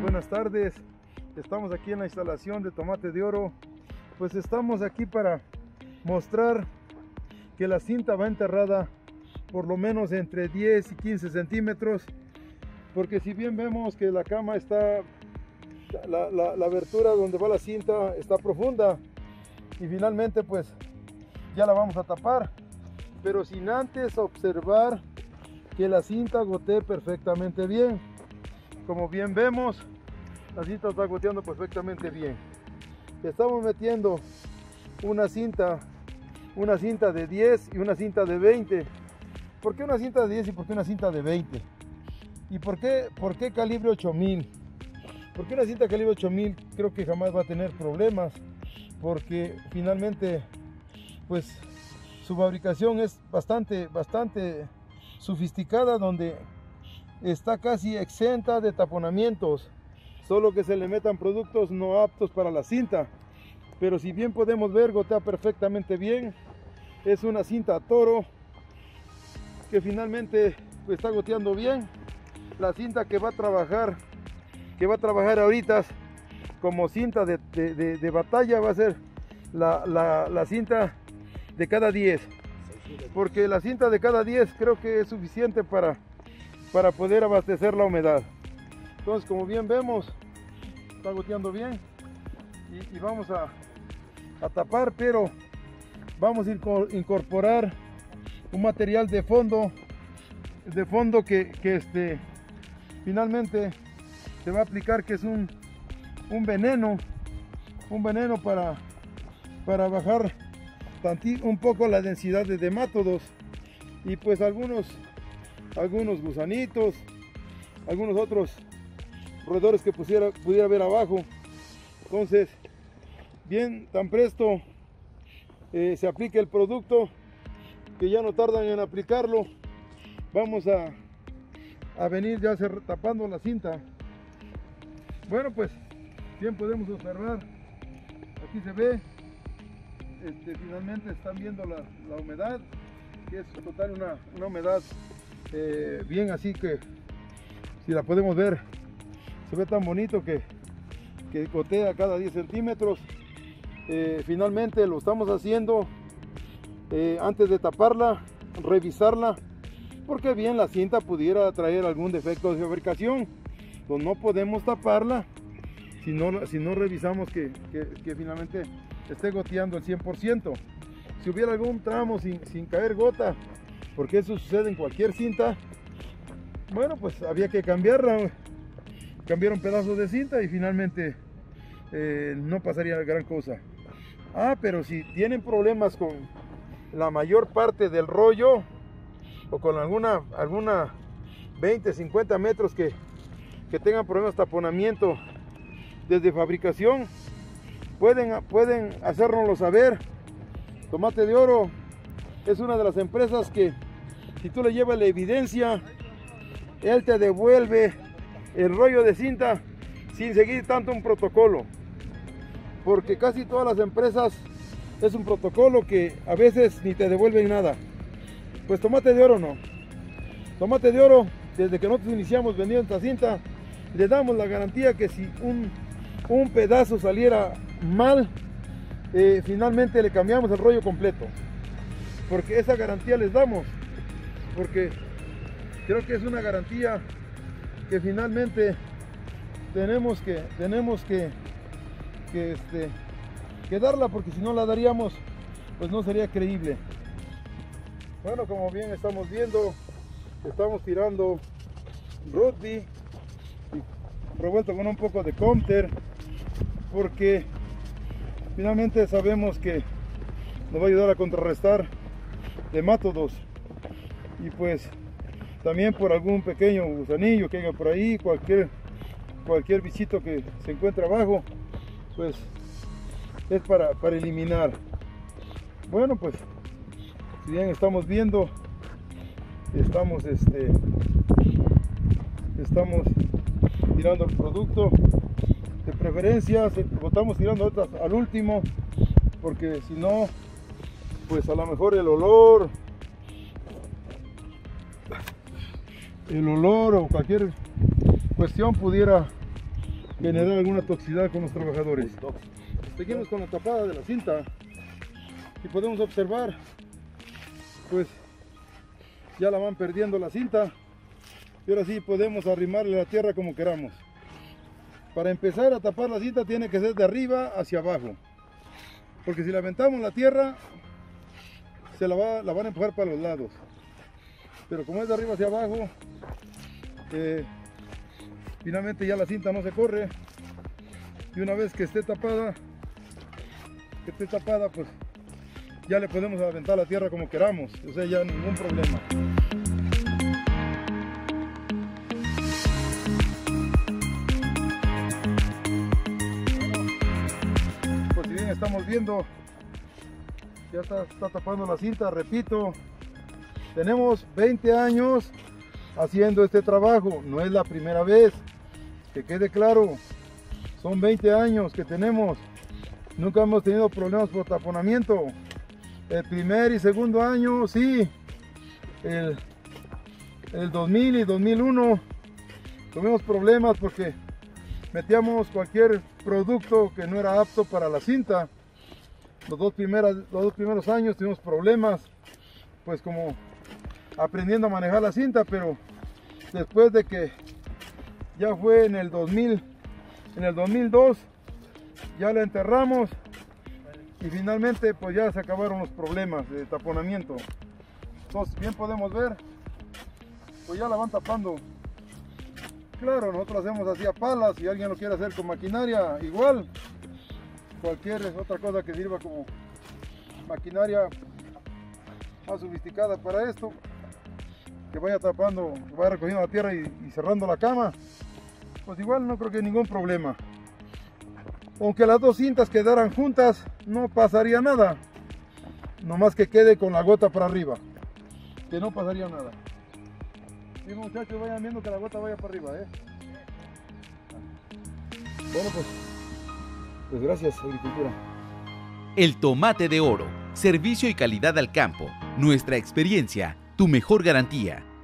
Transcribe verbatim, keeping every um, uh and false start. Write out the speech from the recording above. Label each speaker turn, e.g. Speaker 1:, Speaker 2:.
Speaker 1: buenas tardes. Estamos aquí en la instalación de Tomate de Oro. Pues estamos aquí para mostrar que la cinta va enterrada por lo menos entre diez y quince centímetros, porque si bien vemos que la cama está, la, la, la abertura donde va la cinta está profunda, y finalmente pues ya la vamos a tapar, pero sin antes observar que la cinta gotee perfectamente bien. Como bien vemos, la cinta está goteando perfectamente bien. Estamos metiendo una cinta una cinta de diez y una cinta de veinte. ¿Por qué una cinta de diez y por qué una cinta de veinte? ¿Y por qué, por qué calibre ocho mil? Porque una cinta calibre ocho mil creo que jamás va a tener problemas, porque finalmente pues su fabricación es bastante, bastante sofisticada, donde está casi exenta de taponamientos, solo que se le metan productos no aptos para la cinta. Pero si bien podemos ver, gotea perfectamente bien. Es una cinta Toro que finalmente pues, está goteando bien. La cinta que va a trabajar, que va a trabajar ahorita como cinta de, de, de, de batalla va a ser la, la, la cinta de cada diez. Porque la cinta de cada diez creo que es suficiente para, para poder abastecer la humedad. Entonces, como bien vemos, está goteando bien. Y, y vamos a, a tapar, pero vamos a incorporar un material de fondo de fondo que, que este finalmente se va a aplicar, que es un, un veneno un veneno para, para bajar tanti, un poco la densidad de nematodos y pues algunos algunos gusanitos, algunos otros roedores que pusiera, pudiera ver abajo. Entonces, bien, tan presto eh, se aplique el producto, que ya no tardan en aplicarlo, vamos a, a venir ya hacer, tapando la cinta. Bueno, pues bien podemos observar, aquí se ve, este, finalmente están viendo la, la humedad, que es total una, una humedad eh, bien, así que si la podemos ver, se ve tan bonito que que gotea cada diez centímetros. Eh, finalmente lo estamos haciendo eh, antes de taparla, revisarla, porque bien la cinta pudiera traer algún defecto de fabricación. Pues no podemos taparla si no, si no revisamos que, que, que finalmente esté goteando el cien por ciento. Si hubiera algún tramo sin, sin caer gota, porque eso sucede en cualquier cinta, bueno, pues había que cambiarla, cambiar un pedazo de cinta y finalmente eh, no pasaría gran cosa. Ah, pero si tienen problemas con la mayor parte del rollo o con alguna alguna veinte, cincuenta metros que, que tengan problemas de taponamiento desde fabricación, pueden, pueden hacérnoslo saber. Tomate de Oro es una de las empresas que si tú le llevas la evidencia, él te devuelve el rollo de cinta sin seguir tanto un protocolo, porque casi todas las empresas es un protocolo que a veces ni te devuelven nada. Pues Tomate de Oro no. Tomate de Oro, desde que nosotros iniciamos vendiendo esta cinta, le damos la garantía que si un, un pedazo saliera mal, eh, finalmente le cambiamos el rollo completo, porque esa garantía les damos, porque creo que es una garantía que finalmente tenemos que tenemos que, que, este, que darla, porque si no la daríamos pues no sería creíble. Bueno, como bien estamos viendo, estamos tirando Rudby revuelto con un poco de Comter, porque finalmente sabemos que nos va a ayudar a contrarrestar nematodos, y pues también por algún pequeño gusanillo que haya por ahí, cualquier cualquier bichito que se encuentre abajo, pues es para, para eliminar. Bueno, pues si bien estamos viendo, estamos este estamos tirando el producto, de preferencia lo estamos tirando otras al último, porque si no pues a lo mejor el olor el olor o cualquier cuestión pudiera generar alguna toxicidad con los trabajadores. Seguimos con la tapada de la cinta y podemos observar, pues ya la van perdiendo la cinta y ahora sí podemos arrimarle la tierra como queramos. Para empezar a tapar la cinta tiene que ser de arriba hacia abajo, porque si le aventamos la tierra se la, va, la van a empujar para los lados, pero como es de arriba hacia abajo, eh, finalmente ya la cinta no se corre y una vez que esté tapada, que esté tapada pues ya le podemos aventar la tierra como queramos, o sea, ya ningún problema. Pues si bien estamos viendo, ya está, está tapando la cinta, repito, tenemos veinte años haciendo este trabajo, no es la primera vez, que quede claro, son veinte años que tenemos, nunca hemos tenido problemas por taponamiento. El primer y segundo año, sí, el, el dos mil y dos mil uno tuvimos problemas porque metíamos cualquier producto que no era apto para la cinta. Los dos, primeras, los dos primeros años tuvimos problemas, pues como aprendiendo a manejar la cinta, pero después de que ya fue en el dos mil, en el dos mil dos, ya la enterramos y finalmente pues ya se acabaron los problemas de taponamiento. Entonces bien podemos ver, pues ya la van tapando. Claro, nosotros hacemos así a palas, si alguien lo quiere hacer con maquinaria, igual. Cualquier otra cosa que sirva como maquinaria más sofisticada para esto, que vaya tapando, que vaya recogiendo la tierra y, y cerrando la cama, pues igual no creo que haya ningún problema. Aunque las dos cintas quedaran juntas, no pasaría nada, nomás que quede con la gota para arriba, que no pasaría nada. Y muchachos, vayan viendo que la gota vaya para arriba, ¿eh? Bueno, pues, pues gracias, agricultura.
Speaker 2: El Tomate de Oro, servicio y calidad al campo, nuestra experiencia, tu mejor garantía.